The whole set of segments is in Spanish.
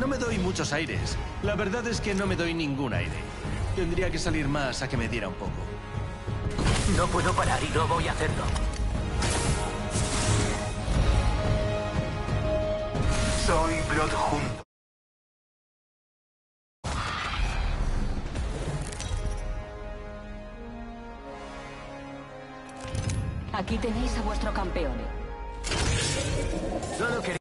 No me doy muchos aires. La verdad es que no me doy ningún aire. Tendría que salir más a que me diera un poco. No puedo parar y no voy a hacerlo. Soy Bloodhunt. Aquí tenéis a vuestro campeón. Solo quería...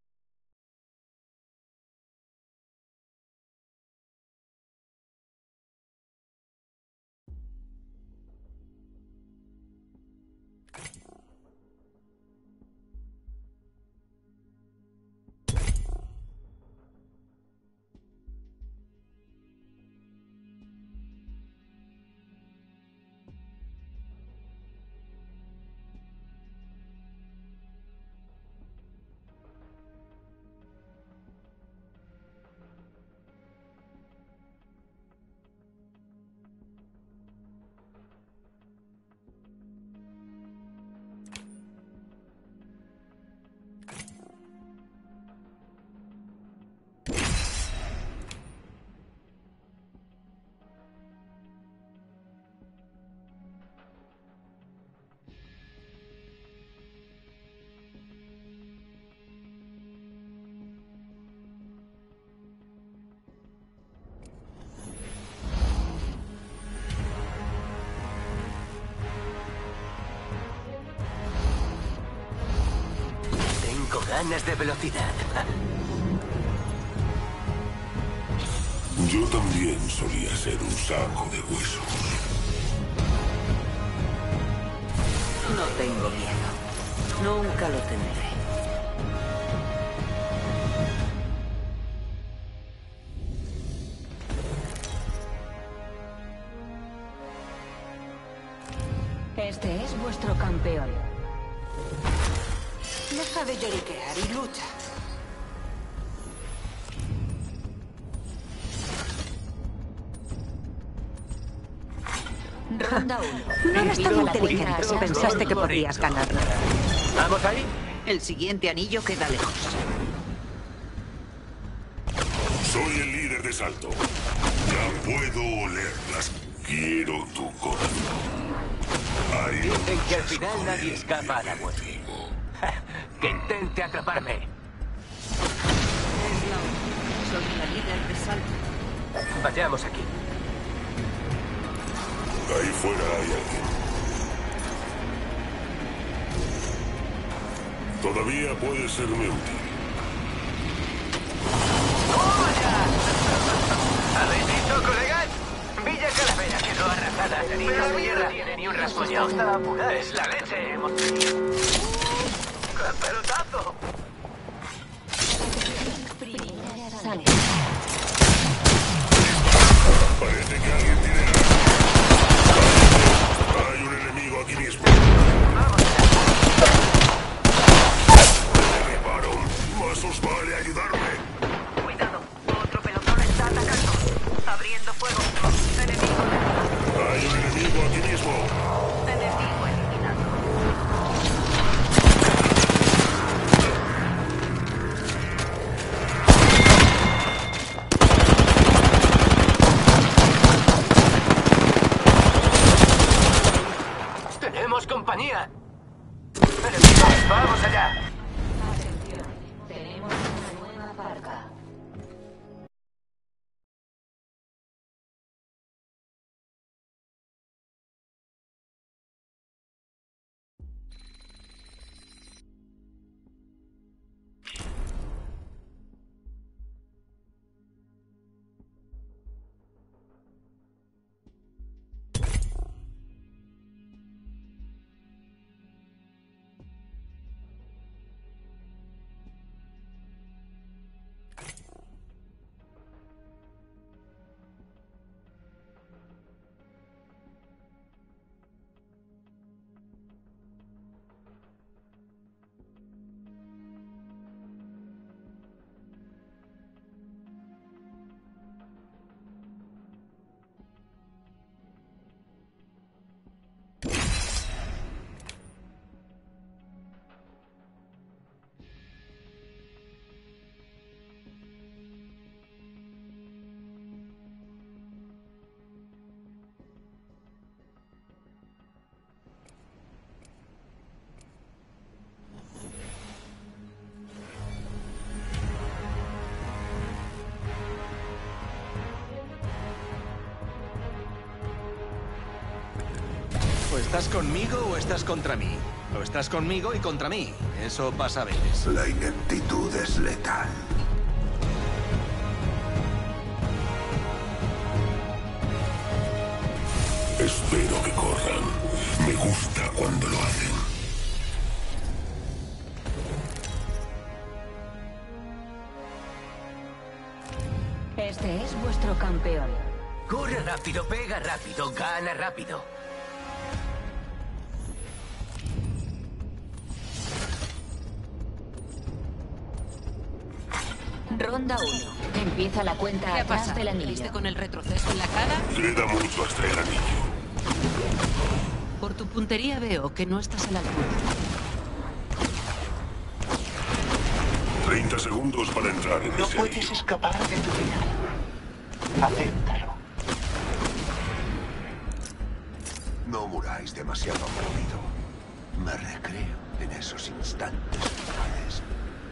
Tengo ganas de velocidad. Yo también solía ser un saco de huesos. No tengo miedo. Nunca lo tendré. Este es vuestro campeón. Deja de lloriquear y lucha. Ronda 1. No eras tan inteligente si pensaste que podrías ganarlo. ¿Vamos ahí? El siguiente anillo queda lejos. Soy el líder de Salto. Ya puedo olerlas. Quiero tu corazón. Hay Dicen que al muchas final nadie crueles escapa a la muerte. contigo. Que intente atraparme. Es la hora. Soy la líder de Salto. Vayamos aquí. Ahí fuera hay alguien. Todavía puede serme útil. ¿Habéis visto, colegas? Villa Calavera quedó arrasada. Cenizas de tierra. No tiene ni un rasguño. Está apurada. Es la leche. Hemos tenido... ¡Qué pelotazo! Sale. Parece que alguien tiene armas. Hay un enemigo aquí mismo. Me derribaron. Más os vale ayudarme. Cuidado. Otro pelotón está atacando. Abriendo fuego. Enemigo. Hay un enemigo aquí mismo. Enemigo eliminado. O estás conmigo o estás contra mí. O estás conmigo y contra mí. Eso pasa a veces. La ineptitud es letal. Espero que corran. Me gusta cuando lo hacen. Este es vuestro campeón. Corre rápido, pega rápido, gana rápido. Ronda 1. Empieza la cuenta ¿Qué ha atrás pasado? del ¿Te anillo. diste con el retroceso en la cara? Queda mucho hasta el anillo. Por tu puntería veo que no estás a la altura. 30 segundos para entrar en No ese puedes anillo. escapar de tu final. Acéptalo. No muráis demasiado rápido. Me recreo en esos instantes finales.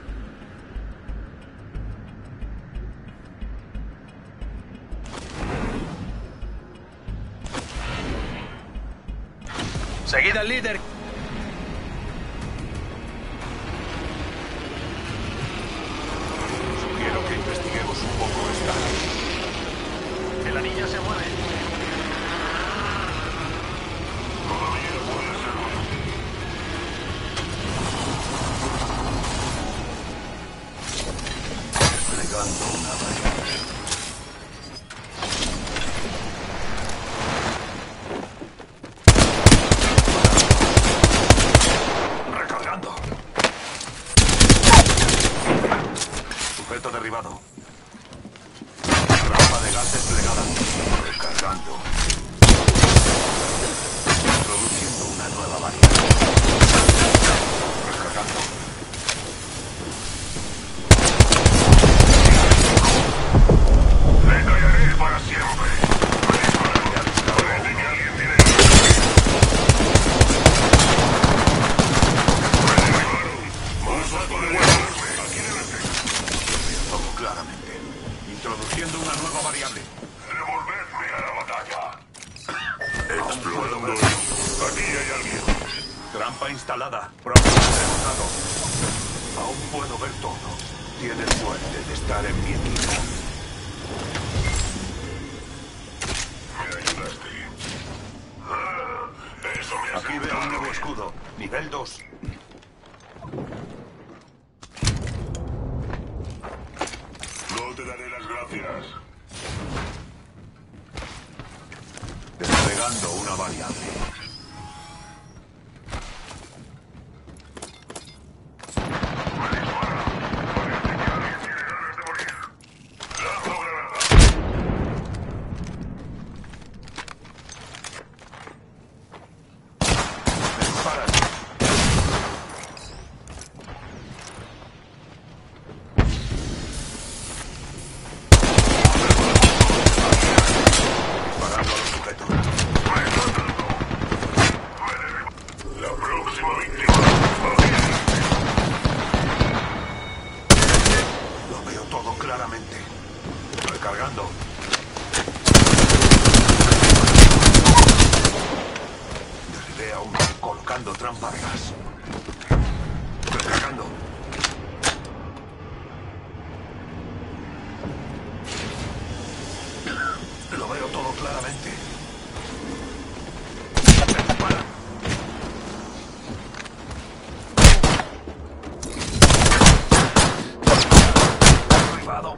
Seguid al líder. Sugiero que investiguemos un poco esta. El anillo se mueve. Desplegando una variable. Recargando. Sujeto derribado. Rampa de gas desplegada. Recargando. Introduciendo una nueva variable. Recargando. Le callaré para siempre. Parece que alguien tiene... Me derribaron. Más alto de huevos. Aquí delante. Todo claramente. Introduciendo una nueva variable. Devolvedme a la batalla. Explorando. Aquí hay alguien. Trampa instalada. Propulsor derrotado. Aún puedo ver todo. Tienes suerte de estar en mi equipo. Me ayudaste. Eso me Aquí veo un nuevo escudo. Nivel 2. No te daré las gracias. Desplegando una variable. Parando a los sujetos. La próxima víctima. Lo veo todo claramente. Recargando. Derribé a uno colocando trampa de gas. Recargando. Lo veo todo claramente. Me disparan. Derribado.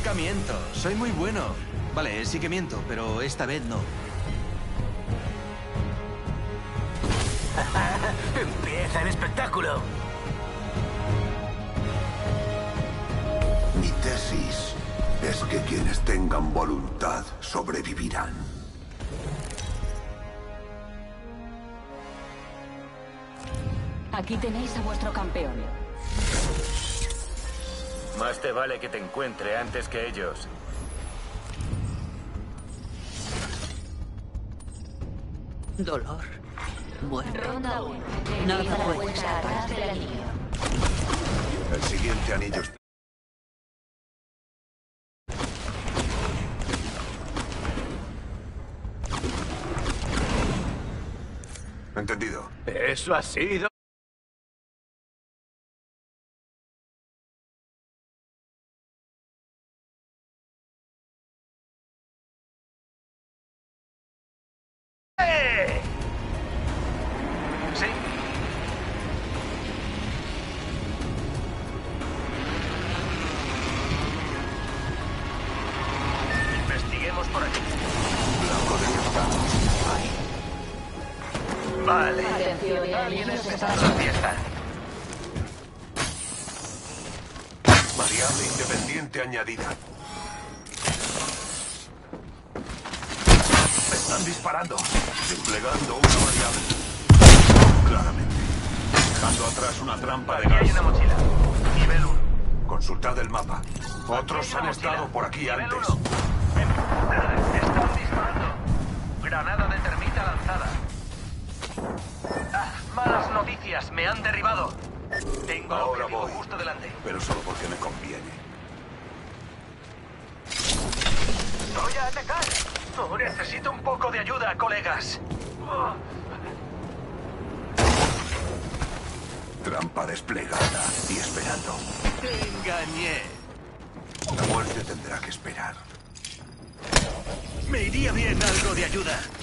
Nunca miento. Soy muy bueno. Vale, sí que miento, pero esta vez no. Empieza el espectáculo. Mi tesis es que quienes tengan voluntad sobrevivirán. Aquí tenéis a vuestro campeón. Más te vale que te encuentre antes que ellos. Dolor. Muerte. Ronda 1. Nada Empieza la bueno. cuenta atrás del anillo. El siguiente anillo está... Entendido. Eso ha sido... Sí. Investiguemos por aquí. Blanco de que estamos. Ahí. Vale. Atención, el Alguien anillo es se está aquí están. Variable independiente añadida. Me están disparando. Desplegando una variable. Claramente. Dejando atrás una trampa de Aquí hay gas. una mochila. Nivel 1. Consultad el mapa. Otros han estado por aquí antes. Están disparando. Granada de termita lanzada. Malas noticias. Me han derribado. Tengo al Ahora objetivo voy. justo delante. Pero solo porque me conviene. ¡Voy a atacar! Oh, necesito un poco de ayuda, colegas. Oh, Trampa desplegada y esperando. Te engañé. La muerte tendrá que esperar. Me iría bien algo de ayuda.